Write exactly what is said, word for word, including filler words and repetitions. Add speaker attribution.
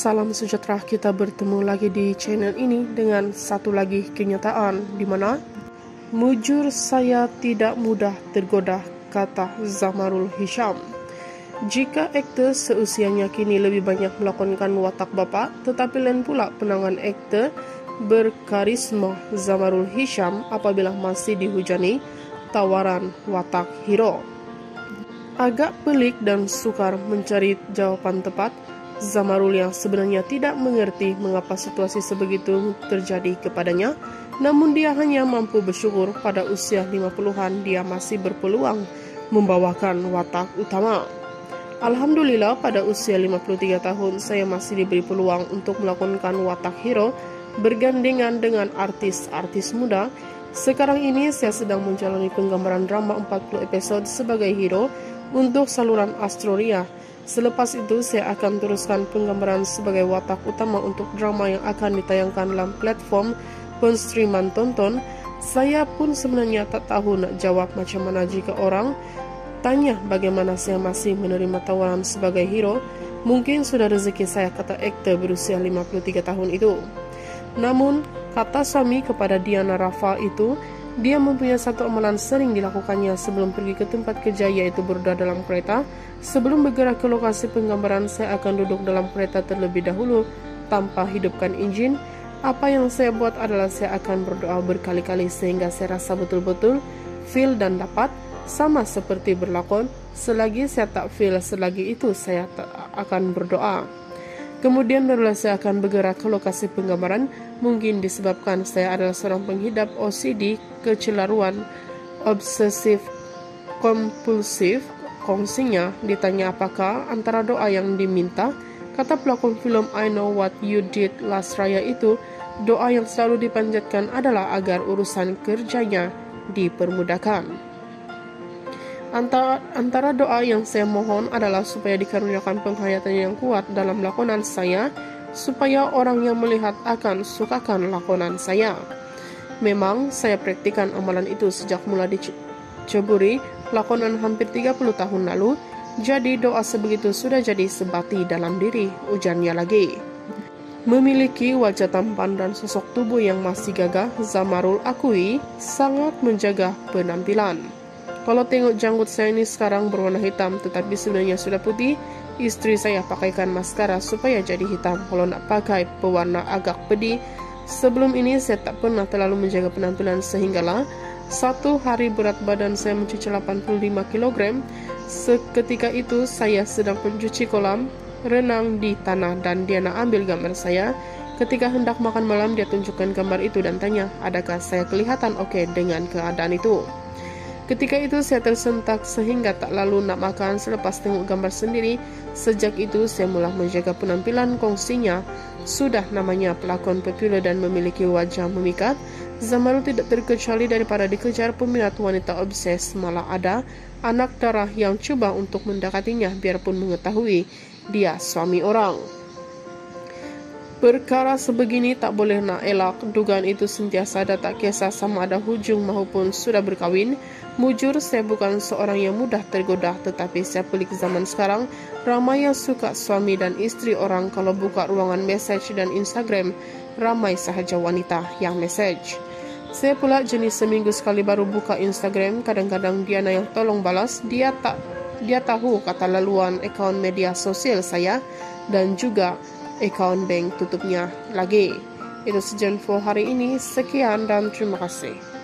Speaker 1: Salam sejahtera, kita bertemu lagi di channel ini dengan satu lagi kenyataan di mana mujur saya tidak mudah tergoda, kata Zamarul Hisyam. Jika aktor seusianya kini lebih banyak melakonkan watak bapak, tetapi lain pula penangan aktor berkarisma Zamarul Hisyam apabila masih dihujani tawaran watak hero. Agak pelik dan sukar mencari jawaban tepat, Zamarul yang sebenarnya tidak mengerti mengapa situasi sebegitu terjadi kepadanya, namun dia hanya mampu bersyukur pada usia lima puluhan dia masih berpeluang membawakan watak utama. Alhamdulillah, pada usia lima puluh tiga tahun saya masih diberi peluang untuk melakonkan watak hero bergandengan dengan artis-artis muda. Sekarang ini saya sedang menjalani penggambaran drama empat puluh episode sebagai hero untuk saluran Astroria. Selepas itu saya akan teruskan penggambaran sebagai watak utama untuk drama yang akan ditayangkan dalam platform penstreaman tonton. Saya pun sebenarnya tak tahu nak jawab macam mana jika orang tanya bagaimana saya masih menerima tawaran sebagai hero. Mungkin sudah rezeki saya, kata aktor berusia lima puluh tiga tahun itu. Namun, kata suami kepada Diana Rafa itu, dia mempunyai satu amalan sering dilakukannya sebelum pergi ke tempat kerja, yaitu berdoa dalam kereta. Sebelum bergerak ke lokasi penggambaran, saya akan duduk dalam kereta terlebih dahulu tanpa hidupkan enjin. Apa yang saya buat adalah saya akan berdoa berkali-kali sehingga saya rasa betul-betul feel dan dapat, sama seperti berlakon. Selagi saya tak feel, selagi itu saya tak akan berdoa. Kemudian barulah saya akan bergerak ke lokasi penggambaran. Mungkin disebabkan saya adalah seorang penghidap O C D, kecelaruan obsesif kompulsif. Kongsinya ditanya apakah antara doa yang diminta, kata pelakon film I Know What You Did Last Raya itu, doa yang selalu dipanjatkan adalah agar urusan kerjanya dipermudahkan. Antara, antara doa yang saya mohon adalah supaya dikaruniakan penghayatan yang kuat dalam lakonan saya, supaya orang yang melihat akan sukakan lakonan saya. Memang saya praktikan amalan itu sejak mula diceburi lakonan hampir tiga puluh tahun lalu, jadi doa sebegitu sudah jadi sebati dalam diri, ujarnya lagi. Memiliki wajah tampan dan sosok tubuh yang masih gagah, Zamarul akui sangat menjaga penampilan. Kalau tengok janggut saya ini sekarang berwarna hitam, tetapi sebenarnya sudah putih. Istri saya pakaikan maskara supaya jadi hitam kalau nak pakai pewarna agak pedih. Sebelum ini saya tak pernah terlalu menjaga penampilan, sehinggalah satu hari berat badan saya mencuci delapan puluh lima kilogram. Seketika itu saya sedang mencuci kolam renang di tanah dan Diana ambil gambar saya. Ketika hendak makan malam, dia tunjukkan gambar itu dan tanya, adakah saya kelihatan oke okay dengan keadaan itu. Ketika itu saya tersentak sehingga tak lalu nak makan selepas tengok gambar sendiri. Sejak itu saya mula menjaga penampilan. Kongsinya, sudah namanya pelakon populer dan memiliki wajah memikat, Zamarul tidak terkecuali daripada dikejar peminat wanita obses. Malah ada anak darah yang coba untuk mendekatinya biarpun mengetahui dia suami orang. Perkara sebegini tak boleh nak elak. Dugaan itu sentiasa ada, tak kisah sama ada hujung maupun sudah berkawin. Mujur saya bukan seorang yang mudah tergoda, tetapi saya pelik zaman sekarang. Ramai yang suka suami dan istri orang kalau buka ruangan message dan Instagram, ramai sahaja wanita yang message. Saya pula jenis seminggu sekali baru buka Instagram. Kadang-kadang Diana yang tolong balas. Dia tak dia tahu kata laluan akaun media sosial saya dan juga akaun bank tutupnya lagi. Itu saja info hari ini. Sekian dan terima kasih.